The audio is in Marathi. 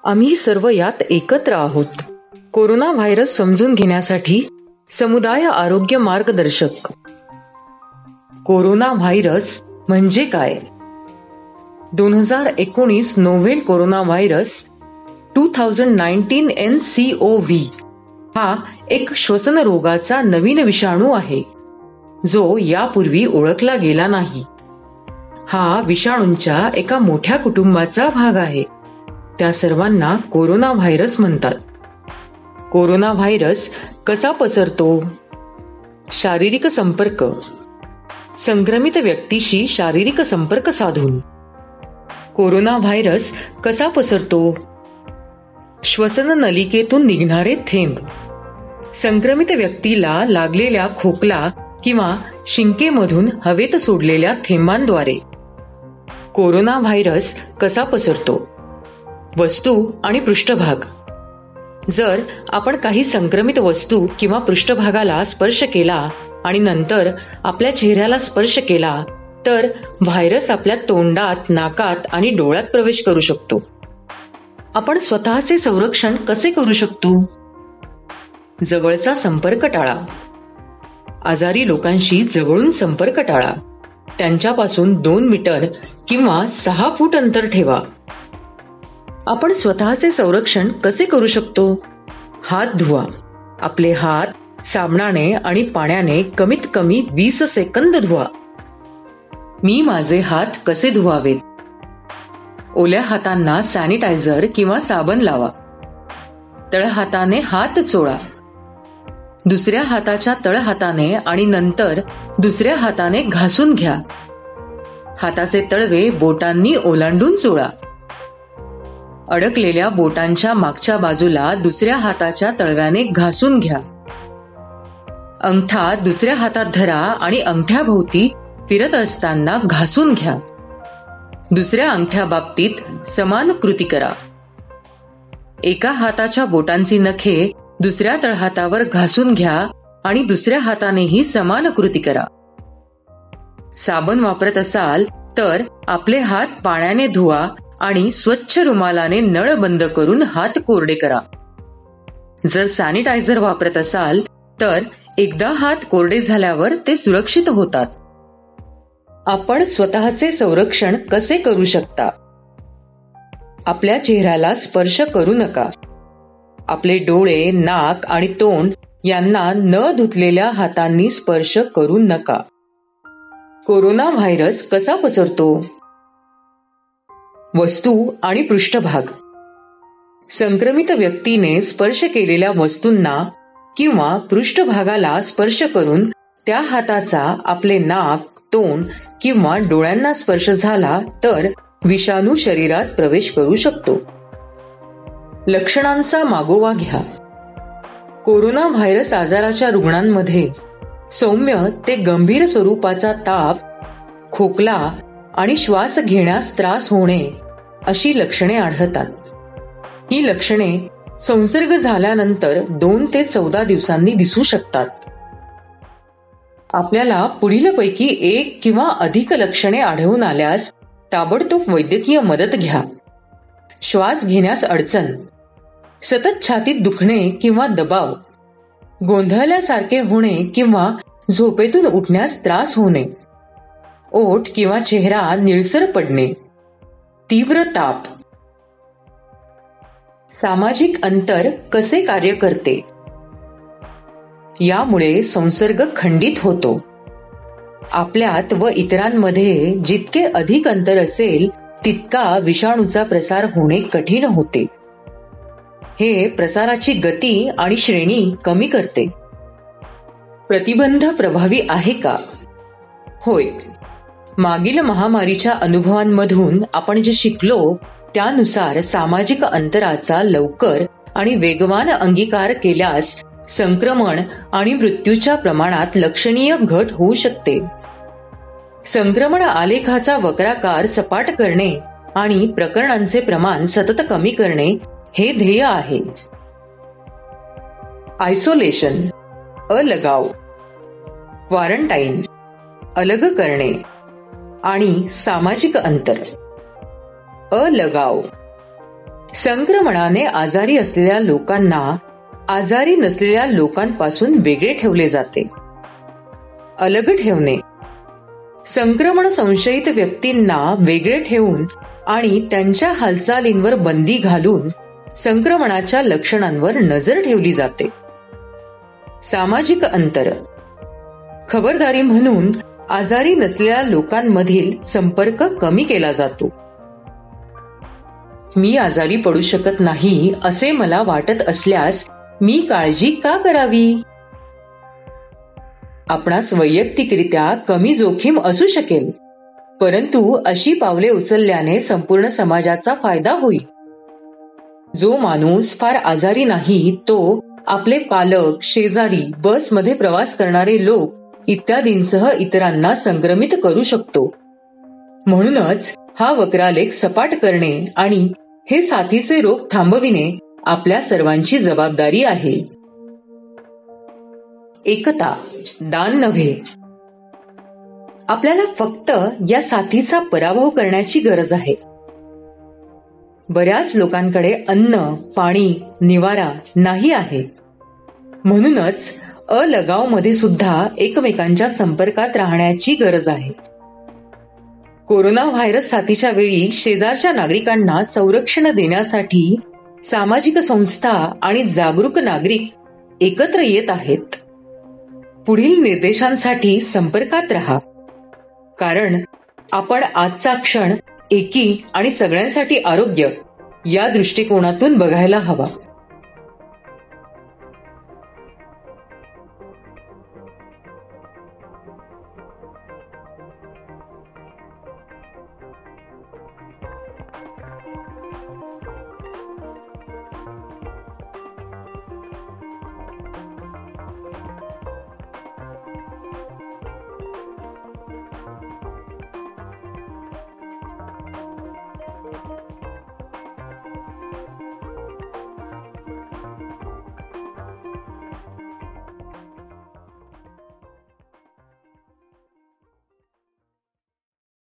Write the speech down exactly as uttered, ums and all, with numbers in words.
आम्ही सर्व यात एकत्र आहोत. कोरोना व्हायरस समजून घेण्यासाठी समुदाय आरोग्य मार्गदर्शक. कोरोना व्हायरस म्हणजे काय? दोन हजार एकोणीस novel corona virus two thousand nineteen N C O V हा एक श्वसन रोगाचा नवीन विषाणू आहे जो यापूर्वी ओळखला गेला नाही. हा विषाणूंच्या एका मोठ्या कुटुंबाचा भाग आहे. त्या सर्वांना कोरोना व्हायरस म्हणतात. कोरोना व्हायरस कसा पसरतो? शारीरिक संपर्क. संक्रमित व्यक्तीशी शारीरिक संपर्क साधून. कोरोना व्हायरस कसा पसरतो? श्वसन नलिकेतून निघणारे थेंब. संक्रमित व्यक्तीला लागलेल्या खोकला किंवा शिंकेमधून हवेत सोडलेल्या थेंबांद्वारे. कोरोना व्हायरस कसा पसरतो? वस्तू आणि पृष्ठभाग. जर आपण काही संक्रमित वस्तू किंवा पृष्ठभागाला स्पर्श केला आणि नंतर आपल्या चेहऱ्याला स्पर्श केला तर व्हायरस आपल्या तोंडात, नाकात आणि डोळ्यात प्रवेश करू शकतो. आपण स्वतःचे संरक्षण कसे करू शकतो? जवळचा संपर्क टाळा. आजारी लोकांशी जवळून संपर्क टाळा. त्यांच्यापासून दोन मीटर किंवा सहा फूट अंतर ठेवा. आपण स्वतःचे संरक्षण कसे करू शकतो? हात धुवा. आपले हात साबणाने आणि पाण्याने कमीत कमी वीस सेकंद धुवा. मी माझे हात कसे धुवावेत? ओल्या हातांना सॅनिटायझर किंवा साबण लावा. तळहाताने हात चोळा. दुसऱ्या हाताच्या तळहाताने आणि नंतर दुसऱ्या हाताने घासून घ्या. हाताचे तळवे बोटांनी ओलांडून चोळा. अडकलेल्या बोटांच्या मागच्या बाजूला दुसऱ्या हाताच्या तळव्याने घासून घ्या. अंगठा दुसऱ्या हातात धरा आणि अंगठ्याभोवती फिरत असताना घासून घ्या. दुसऱ्या अंगठ्या बाबतीत समान कृती करा. एका हाताच्या बोटांची नखे दुसऱ्या तळहातावर घासून घ्या आणि दुसऱ्या हातानेही समान कृती करा. साबण वापरत असाल तर आपले हात पाण्याने धुवा आणि स्वच्छ रुमालाने नळ बंद करून हात कोरडे करा. जर सॅनिटायझर वापरत असाल तर एकदा हात कोरडे झाल्यावर ते सुरक्षित होतात. आपण स्वतःचे संरक्षण कसे करू शकता? आपल्या चेहऱ्याला स्पर्श करू नका. आपले डोळे, नाक आणि तोंड यांना न धुतलेल्या हातांनी स्पर्श करू नका. कोरोना व्हायरस कसा पसरतो? वस्तू आणि पृष्ठभाग. संक्रमित व्यक्तीने स्पर्श केलेल्या वस्तूंना किंवा पृष्ठभागाला स्पर्श करून त्या हाताचा आपले नाक, तोंड किंवा डोळ्यांना स्पर्श झाला तर विषाणू शरीरात प्रवेश करू शकतो. लक्षणांचा मागोवा घ्या. कोरोना व्हायरस आजाराच्या रुग्णांमध्ये सौम्य ते गंभीर स्वरूपाचा ताप, खोकला आणि श्वास घेण्यास त्रास होणे अशी लक्षणे आढळतात. ही लक्षणे संसर्ग झाल्यानंतर दोन ते चौदा दिवसांनी दिसू शकतात. आपल्याला पुढीलपैकी एक किंवा अधिक लक्षणे आढळून आल्यास ताबडतोब वैद्यकीय मदत घ्या. श्वास घेण्यास अडचण, सतत छातीत दुखणे किंवा दबाव, गोंधळल्यासारखे होणे किंवा झोपेतून उठण्यास त्रास होणे, ओठ किंवा चेहरा निळसर पडणे, तीव्र ताप. सामाजिक अंतर कसे कार्य करते? यामुळे संसर्ग खंडित होतो. आपल्यात व इतरांमध्ये जितके अधिक अंतर असेल तितका विषाणूचा प्रसार होणे कठीण होते. हे प्रसाराची गती आणि श्रेणी कमी करते. प्रतिबंध प्रभावी आहे का? होय. मागील महामारीच्या अनुभवांमधून आपण जे शिकलो त्यानुसार सामाजिक अंतराचा लवकर आणि वेगवान अंगीकार केल्यास संक्रमण आणि मृत्यूच्या प्रमाणात लक्षणीय घट होऊ शकते. संक्रमण आलेखाचा वक्राकार सपाट करणे आणि प्रकरणांचे प्रमाण सतत कमी करणे हे ध्येय आहे. आयसोलेशन, अलगाव, क्वारंटाईन, अलग करणे आणि सामाजिक अंतर. अलगाव संक्रमणाने आजारी असलेल्या लोकांना आजारी नसलेल्या लोकांपासून वेगळे ठेवले जाते. अलग ठेवणे. संक्रमण संशयित व्यक्तींना वेगळे ठेवून आणि त्यांच्या हालचालींवर बंदी घालून संक्रमणाच्या लक्षणांवर नजर ठेवली जाते. सामाजिक अंतर. खबरदारी म्हणून आजारी नसलेल्या लोकांमधील संपर्क कमी केला जातो. मी आजारी पडू शकत नाही असे मला वाटत असल्यास मी काळजी का करावी? आपणास वैयक्तिकरित्या कमी जोखीम असू शकेल, परंतु अशी पावले उचलल्याने संपूर्ण समाजाचा फायदा होईल. जो माणूस फार आजारी नाही तो आपले पालक, शेजारी, बसमध्ये प्रवास करणारे लोक इत्यादींसह इतरांना संक्रमित करू शकतो. म्हणूनच हा वक्रालेख सपाट करणे आणि हे साथीचे रोग थांबविणे आपल्या सर्वांची जबाबदारी आहे. एकता, दान नव्हे. आपल्याला फक्त या साथीचा पराभव करण्याची गरज आहे. बऱ्याच लोकांकडे अन्न, पाणी, निवारा नाही आहे. म्हणूनच अलगावमध्ये सुद्धा एकमेकांच्या संपर्कात राहण्याची गरज आहे. कोरोना व्हायरस साथीच्या वेळी शेजारच्या नागरिकांना संरक्षण देण्यासाठी सामाजिक संस्था आणि जागरूक नागरिक एकत्र येत आहेत. पुढील निर्देशांसाठी संपर्कात रहा, कारण आपण आजचा क्षण एकी आणि सगळ्यांसाठी आरोग्य या दृष्टिकोनातून बघायला हवा.